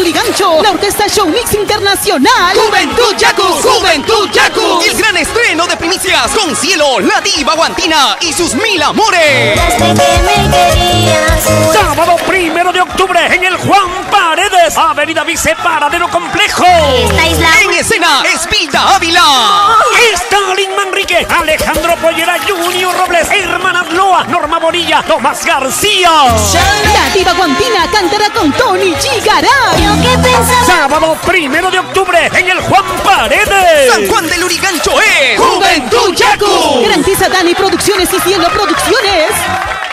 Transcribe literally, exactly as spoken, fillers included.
Lurigancho, la Orquesta Show Mix Internacional, Juventud Yaku, Juventud Yaku. El gran estreno de primicias con Cielo, la diva guantina y sus mil amores. Sábado primero de octubre en el Juan Paredes, Avenida Vice Paradero Complejo. En escena, Espilda Ávila. Stalin Manrique, Alejandro Pollera, Junior Robles, Hermanas Loa, Norma Bonilla, Tomás García. La diva guantina cantará con Tony Chigaray. Sábado primero de octubre en el Juan Paredes. San Juan del Lurigancho es Juventud Yaku. Garantiza Dani Producciones y Cielo Producciones.